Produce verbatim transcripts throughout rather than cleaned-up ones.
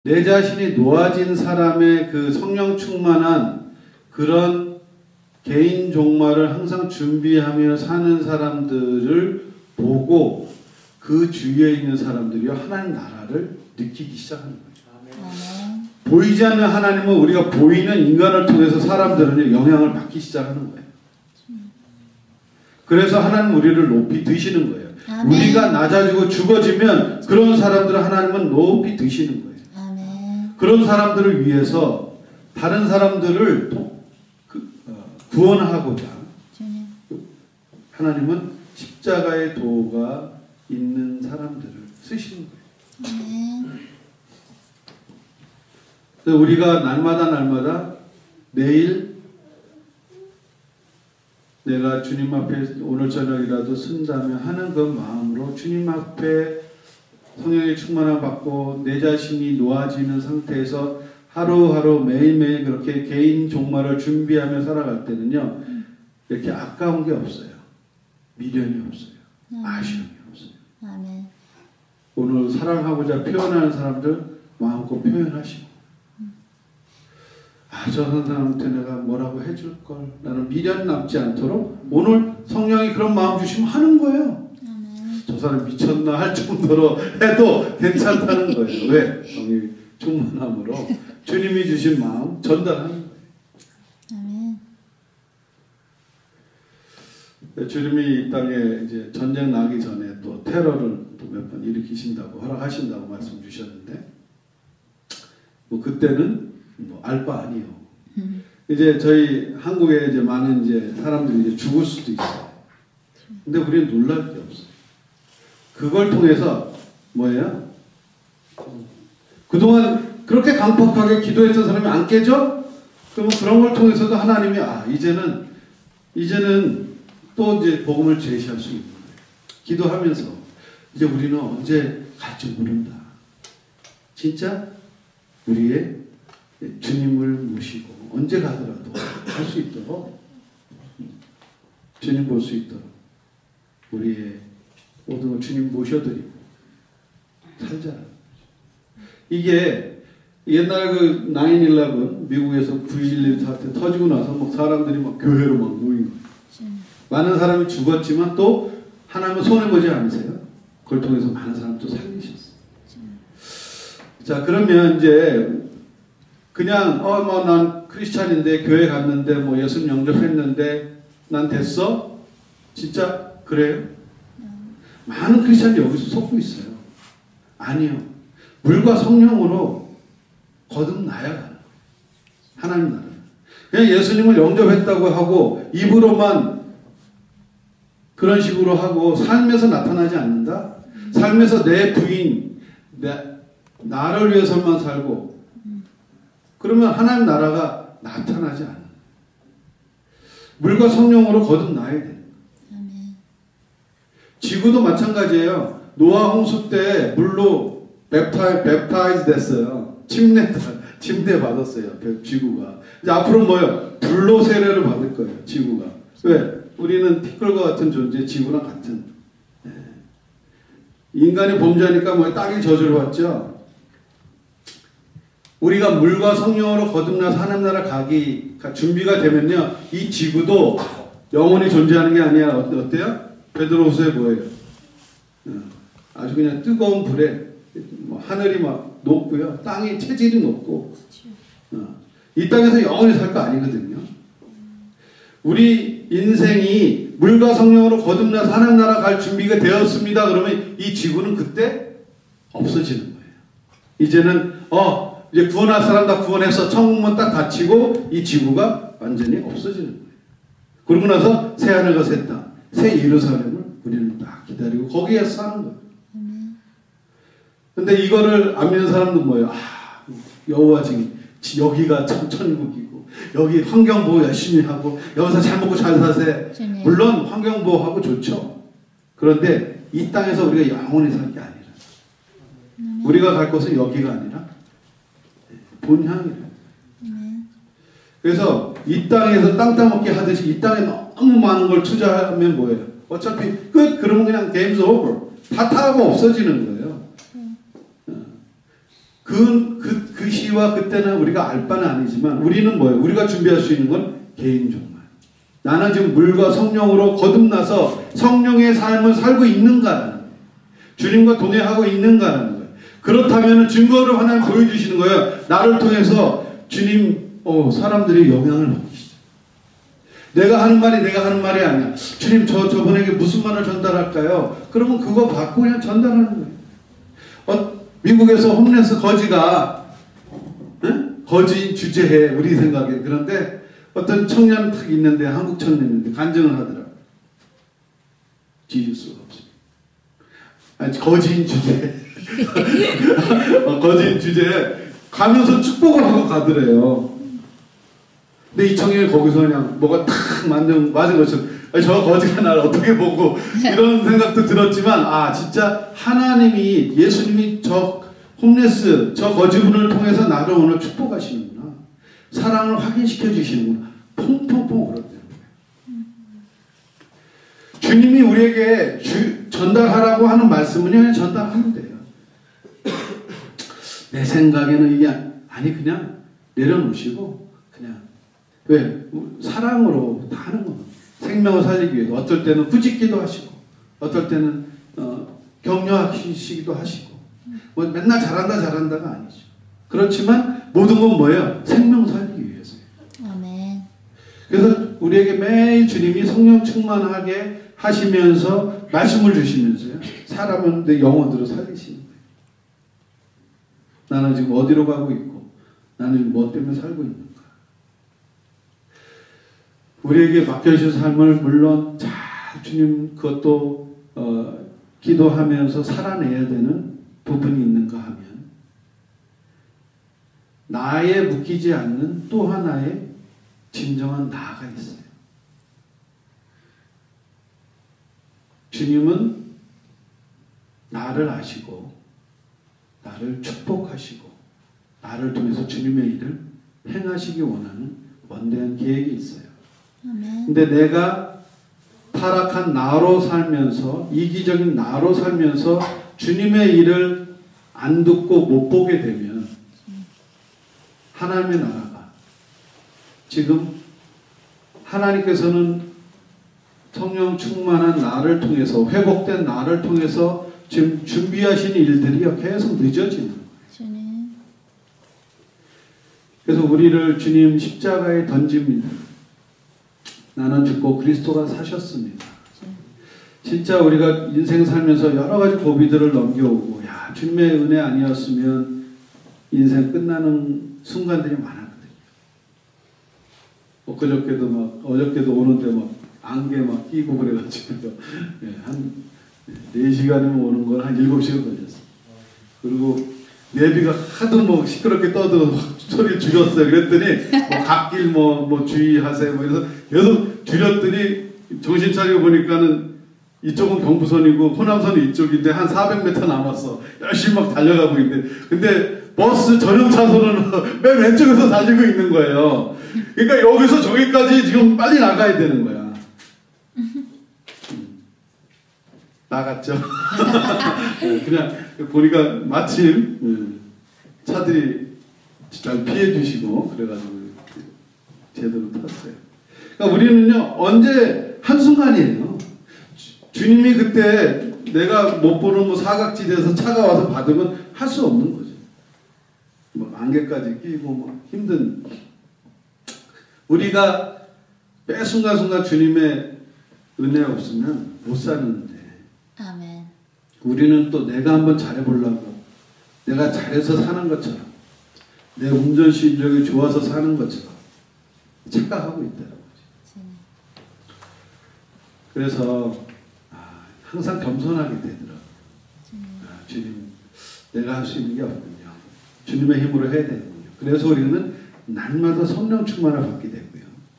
내 자신이 놓아진 사람의 그 성령 충만한 그런 개인 종말을 항상 준비하며 사는 사람들을 보고 그 주위에 있는 사람들이 하나님 나라를 느끼기 시작하는 거예요. 아멘. 보이지 않는 하나님은 우리가 보이는 인간을 통해서 사람들은 영향을 받기 시작하는 거예요. 그래서 하나님 우리를 높이 드시는 거예요. 아멘. 우리가 낮아지고 죽어지면 그런 사람들을 하나님은 높이 드시는 거예요. 아멘. 그런 사람들을 위해서 다른 사람들을 그, 어, 구원하고자 하나님은 십자가의 도가 있는 사람들을 쓰시는 거예요. 아멘. 그래서 우리가 날마다 날마다 내일 내가 주님 앞에 오늘 저녁이라도 쓴다면 하는 그 마음으로 주님 앞에 성령의 충만함 받고 내 자신이 놓아지는 상태에서 하루하루 매일매일 그렇게 개인 종말을 준비하며 살아갈 때는요, 이렇게 아까운 게 없어요. 미련이 없어요. 음. 아쉬움이 없어요. 아멘. 오늘 사랑하고자 표현하는 사람들 마음껏 표현하시고, 음. 아, 저 사람한테 내가 뭐라고 해줄걸, 나는 미련 남지 않도록 오늘 성령이 그런 마음 주시면 하는 거예요. 아멘. 저 사람 미쳤나 할 정도로 해도 괜찮다는 거예요. 왜? 성령이 충만함으로 주님이 주신 마음 전달하는 거예요. 아멘. 주님이 이 땅에 이제 전쟁 나기 전에 또 테러를 또 몇 번 일으키신다고 허락하신다고 말씀 주셨는데, 뭐 그때는 뭐 알 바 아니요. 음. 이제 저희 한국에 이제 많은 이제 사람들이 이제 죽을 수도 있어요. 근데 우리는 놀랄 게 없어요. 그걸 통해서 뭐예요? 그동안 그렇게 강팍하게 기도했던 사람이 안 깨져? 그러면 그런 걸 통해서도 하나님이 아 이제는 이제는 또 이제 복음을 제시할 수 있는 거예요. 기도하면서 이제 우리는 언제 갈지 모른다. 진짜 우리의 주님을 모시고 언제 가더라도 할 수 있도록 주님 볼 수 있도록 우리의 모든 걸 주님 모셔드리고 살자라는 거죠. 이게 옛날 그 나인 일레븐 미국에서 구일일 사태 터지고 나서 막 사람들이 막 교회로 막 모인 거예요. 많은 사람이 죽었지만 또 하나님은 손해보지 않으세요. 그걸 통해서 많은 사람을 또 살리셨어요. 자, 그러면 이제 그냥 어 뭐 난 크리스찬인데 교회 갔는데 뭐 예수 영접했는데 난 됐어? 진짜 그래요? 많은 크리스찬이 여기서 속고 있어요. 아니요. 물과 성령으로 거듭나야 가는 거예요. 하나님 나라. 그냥 예수님을 영접했다고 하고 입으로만 그런 식으로 하고 삶에서 나타나지 않는다? 삶에서 내 부인, 내, 나를 위해서만 살고 그러면 하나님 나라가 나타나지 않는 거예요. 물과 성령으로 거듭나야 돼요. 지구도 마찬가지예요. 노아 홍수 때 물로 웹타이, 웹타이즈 됐어요. 침례, 침례 받았어요. 지구가. 이제 앞으로 뭐예요? 불로 세례를 받을 거예요. 지구가. 왜? 우리는 티끌과 같은 존재, 지구랑 같은. 네. 인간이 범죄하니까 뭐 땅이 저주를 받죠. 우리가 물과 성령으로 거듭나서 하나님 나라 가기 준비가 되면요, 이 지구도 영원히 존재하는 게 아니라 어때요? 베드로후서에 뭐예요? 아주 그냥 뜨거운 불에 뭐 하늘이 막 높고요, 땅이 체질이 높고, 어, 이 땅에서 영원히 살 거 아니거든요. 우리 인생이 물과 성령으로 거듭나서 하나님 나라 갈 준비가 되었습니다. 그러면 이 지구는 그때 없어지는 거예요. 이제는 어 이제 구원할 사람 다 구원해서 천국문 딱 닫히고 이 지구가 완전히 없어지는 거예요. 그러고 나서 새 하늘과 새 땅, 새 예루살렘을 우리는 딱 기다리고 거기에서 사는 거예요. 근데 이거를 안 믿는 사람도 뭐예요? 아, 여호와 증인, 여기가 참 천국이고 여기 환경보호 열심히 하고 여기서 잘 먹고 잘 사세. 물론 환경보호하고 좋죠. 그런데 이 땅에서 우리가 영원히 살 게 아니라 우리가 갈 곳은 여기가 아니라 본향이래요. 그래서 이 땅에서 땅 따먹기 하듯이 이 땅에 너무 많은 걸 투자하면 뭐예요? 어차피 끝! 그러면 그냥 게임's over. 다 타고 없어지는 거예요. 그, 그, 그 시와 그때는 우리가 알 바는 아니지만 우리는 뭐예요? 우리가 준비할 수 있는 건 개인 종말. 나는 지금 물과 성령으로 거듭나서 성령의 삶을 살고 있는가라는 거예요. 주님과 동행하고 있는가라는 거예요. 그렇다면 증거를 하나님 보여주시는 거예요. 나를 통해서 주님, 어, 사람들이 영향을 받기 시작. 내가 하는 말이 내가 하는 말이 아니야. 주님, 저 저분에게 무슨 말을 전달할까요? 그러면 그거 받고 그냥 전달하는 거예요. 어, 미국에서 홈레스 거지가 응? 거지 주제해 우리 생각에. 그런데 어떤 청년 탁 있는데 한국 청년인데 간증을 하더라고요. 지을 수가 없어요. 아니 거지인 주제 어, 거지인 주제에 가면서 축복을 하고 가더래요. 근데 이 청년이 거기서 그냥 뭐가 탁 맞는, 맞은 것처럼 저 거지가 나를 어떻게 보고 이런 생각도 들었지만 아 진짜 하나님이 예수님이 저 홈레스 저 거지분을 통해서 나를 오늘 축복하시는구나. 사랑을 확인시켜 주시는구나. 퐁퐁퐁 울었대요. 주님이 우리에게 주, 전달하라고 하는 말씀은 그냥 전달하면 돼요. 내 생각에는 이게 아니 그냥 내려놓으시고 그냥 왜? 사랑으로 다 하는 겁니다. 생명을 살리기 위해서 어떨 때는 꾸짖기도 하시고 어떨 때는 어, 격려하시기도 하시고 뭐 맨날 잘한다 잘한다가 아니죠. 그렇지만 모든 건 뭐예요? 생명 살리기 위해서예요. 아멘. 그래서 우리에게 매일 주님이 성령 충만하게 하시면서 말씀을 주시면서요. 사람은 내 영혼들을 살리시는 거예요. 나는 지금 어디로 가고 있고 나는 지금 뭐 때문에 살고 있는가. 우리에게 맡겨주신 삶을 물론 잘 주님 그것도 어, 기도하면서 살아내야 되는 부분이 있는가 하면 나에 묶이지 않는 또 하나의 진정한 나가 있어요. 주님은 나를 아시고 나를 축복하시고 나를 통해서 주님의 일을 행하시기 원하는 원대한 계획이 있어요. 아멘. 근데 내가 타락한 나로 살면서 이기적인 나로 살면서 주님의 일을 안 듣고 못 보게 되면 하나님의 나라가 지금 하나님께서는 성령 충만한 나를 통해서 회복된 나를 통해서 지금 준비하신 일들이 계속 늦어지는 거예요. 주님. 그래서 우리를 주님 십자가에 던집니다. 나는 죽고 그리스도가 사셨습니다. 진짜 우리가 인생 살면서 여러 가지 고비들을 넘겨오고 야 주님의 은혜 아니었으면 인생 끝나는 순간들이 많았거든요. 엊그저께도 막 어저께도 오는데 막 안개 막 끼고 그래가지고 네, 한 네 시간이면 오는 건 한 일곱 시간 걸렸어요. 그리고 내비가 하도 뭐 시끄럽게 떠도 소리를 줄였어요. 그랬더니 뭐 갓길 뭐, 뭐 주의하세요. 뭐 이래서 계속 줄였더니 정신 차리고 보니까는 이쪽은 경부선이고 호남선이 이쪽인데 한 사백 미터 남았어. 열심히 막 달려가고 있는데 근데 버스 전용 차선은 맨 왼쪽에서 달리고 있는 거예요. 그러니까 여기서 저기까지 지금 빨리 나가야 되는 거야. 나갔죠. 그냥 보니까 마침 차들이 잘 피해 주시고 그래가지고 제대로 탔어요. 그러니까 우리는요 언제 한순간이에요. 주님이 그때 내가 못 보는 뭐 사각지대에서 차가 와서 받으면 할 수 없는 거죠. 뭐 안개까지 끼고 뭐 힘든. 우리가 매 순간순간 주님의 은혜 없으면 못 사는데. 아멘. 우리는 또 내가 한번 잘해보려고 내가 잘해서 사는 것처럼 내 운전 실력이 좋아서 사는 것처럼 착각하고 있다는 거죠. 그래서 아, 항상 겸손하게 되더라고요. 아, 주님 내가 할 수 있는 게 없군요. 주님의 힘으로 해야 되는군요. 그래서 우리는 날마다 성령 충만을 받게 되고요.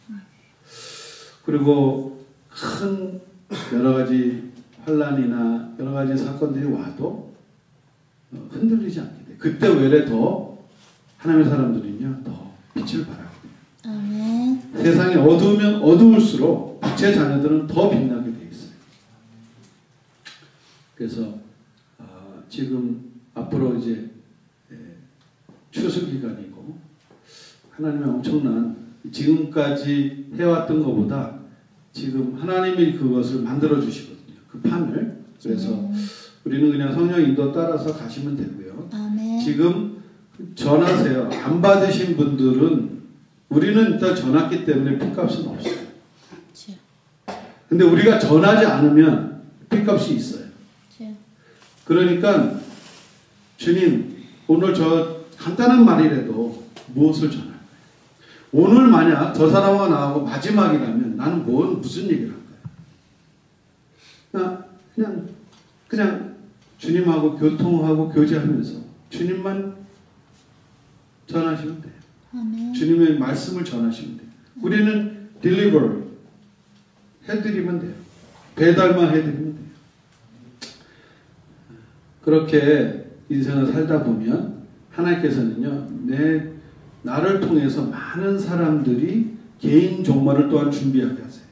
그리고 큰 여러 가지 환란이나 여러 가지 사건들이 와도 흔들리지 않게 돼. 그때 외래 더 하나님의 사람들은요 더 빛을 발하거든요. 아멘. 세상이 어두우면 어두울수록 제 자녀들은 더 빛나게 돼 있어요. 그래서 어, 지금 앞으로 이제 추수기간이고 하나님의 엄청난 지금까지 해왔던 것보다 지금 하나님이 그것을 만들어 주시거든요. 그 판을. 그래서 음. 우리는 그냥 성령 인도 따라서 가시면 되고요. 아멘. 지금 전하세요. 안 받으신 분들은 우리는 일단 전했기 때문에 핏값은 없어요. 그치. 근데 우리가 전하지 않으면 핏값이 있어요. 그치. 그러니까 주님 오늘 저 간단한 말이라도 무엇을 전할까요? 오늘 만약 저 사람과 나하고 마지막이라면 나는 뭔 무슨 얘기를 할까요? 그냥 그냥 주님하고 교통하고 교제하면서 주님만 전하시면 돼요. 아멘. 주님의 말씀을 전하시면 돼요. 우리는 deliver 해드리면 돼요. 배달만 해드리면 돼요. 그렇게 인생을 살다 보면 하나님께서는요, 내 나를 통해서 많은 사람들이 개인 종말을 또한 준비하게 하세요.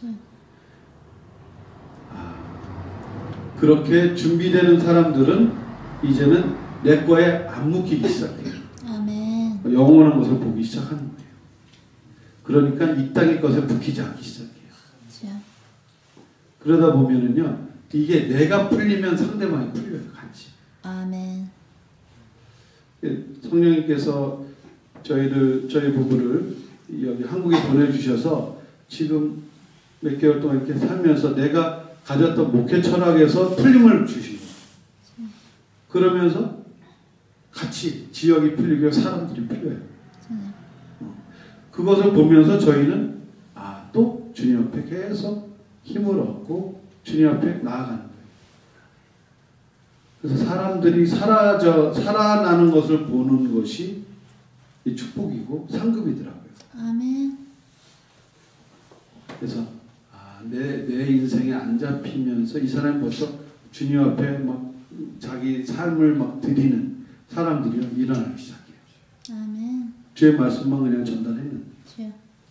아, 그렇게 준비되는 사람들은 이제는 내 거에 안 묶이기 시작해요. 아멘. 영원한 것을 보기 시작하는 거예요. 그러니까 이 땅의 것에 묶이지 않기 시작해요. 그렇죠. 그러다 보면은요, 이게 내가 풀리면 상대방이 풀려요, 같이. 아멘. 성령님께서 저희를, 저희 부부를 여기 한국에 보내주셔서 지금 몇 개월 동안 이렇게 살면서 내가 가졌던 목회 철학에서 풀림을 주신 거예요. 그러면서 같이 지역이 풀리고 사람들이 풀려요. 그것을 보면서 저희는 아, 또 주님 앞에 계속 힘을 얻고 주님 앞에 나아가는 거예요. 그래서 사람들이 사라져, 살아나는 것을 보는 것이 이 축복이고 상급이더라고요. 아멘. 그래서 아, 내, 내 인생에 안 잡히면서 이 사람이 벌써 주님 앞에 막 자기 삶을 막 드리는 사람들이 일어나기 시작해요. 아멘. 주의 말씀만 그냥 전달했는데. 그렇죠.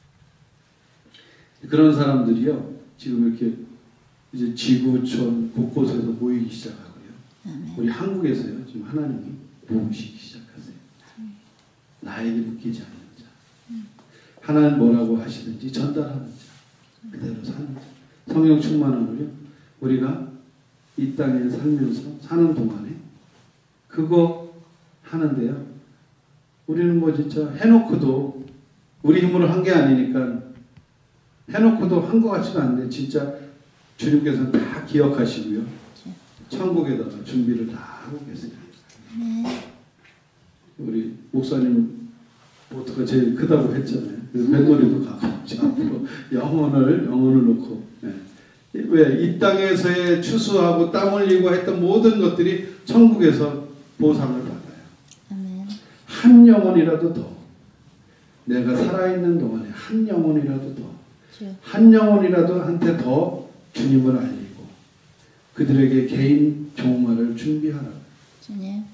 그런 사람들이요, 지금 이렇게 이제 지구촌 곳곳에서 모이기 시작하고요. 아멘. 우리 한국에서요, 지금 하나님이 모으시기 시작하세요. 아멘. 나에게 묶이지 않는 자. 음. 하나님 뭐라고 하시든지 전달하는 자. 그대로 사는 자. 성령 충만함을요, 우리가 이 땅에 살면서 사는 동안에 그거 하는데요. 우리는 뭐 진짜 해놓고도 우리 힘으로 한 게 아니니까 해놓고도 한 것 같지가 않는데 진짜 주님께서는 다 기억하시고요. 그치. 천국에다가 준비를 다 하고 계세요. 네. 우리 목사님 보트가 제일 크다고 했잖아요. 뱃놀이도 가고 앞으로 영혼을 영혼을 놓고 네. 왜 이 땅에서의 추수하고 땀 흘리고 했던 모든 것들이 천국에서 보상을 받아요. 아멘. 한 영혼이라도 더 내가 살아있는 동안에 한 영혼이라도 더 한 영혼이라도 한테 더 주님을 알리고 그들에게 개인 종말을 준비하라. 주님.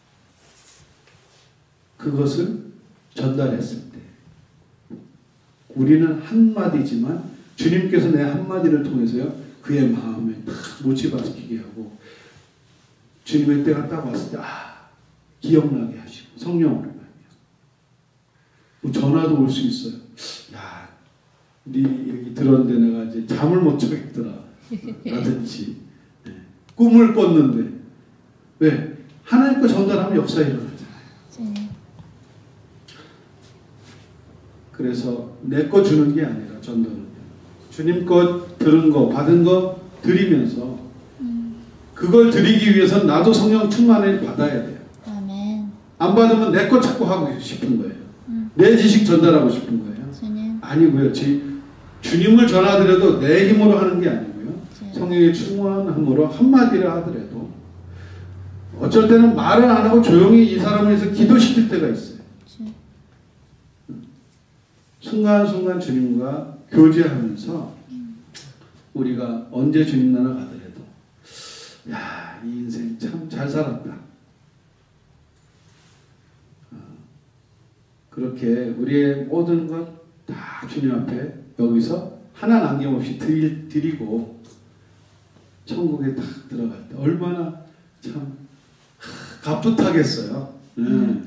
그것을 전달했을 때 우리는 한마디지만 주님께서 내 한마디를 통해서요, 그의 마음에 다 모치박히게 하고 주님의 때가 딱 왔을 때 아, 기억나게 하시고 성령으로 말이야. 전화도 올 수 있어요. 야, 네 얘기 들었는데 내가 이제 잠을 못 자겠더라 라든지 네. 꿈을 꿨는데 왜? 하나님 거 전달하면 역사 일어나잖아요. 네. 그래서 내 거 주는 게 아니라 전달은 주님 거 들은 거 받은 거 드리면서 음. 그걸 드리기 위해서 나도 성령 충만을 받아야 돼요. 아멘. 안 받으면 내 거 찾고 하고 싶은 거예요. 음. 내 지식 전달하고 싶은 거예요. 주님. 아니고요. 지, 주님을 전하더라도 내 힘으로 하는 게 아니고요. 네. 성령의 충만함으로 한마디를 하더라도 어쩔 때는 말을 안 하고 조용히 이 사람을 위해서 기도시킬 때가 있어요. 네. 순간순간 주님과 교제하면서 음. 우리가 언제 주님 나라 가더라도 야, 이 인생 참 잘 살았다. 어, 그렇게 우리의 모든 것 다 주님 앞에 여기서 하나 남김없이 드리, 드리고 천국에 딱 들어갈 때 얼마나 참 가뿐하겠어요. 네.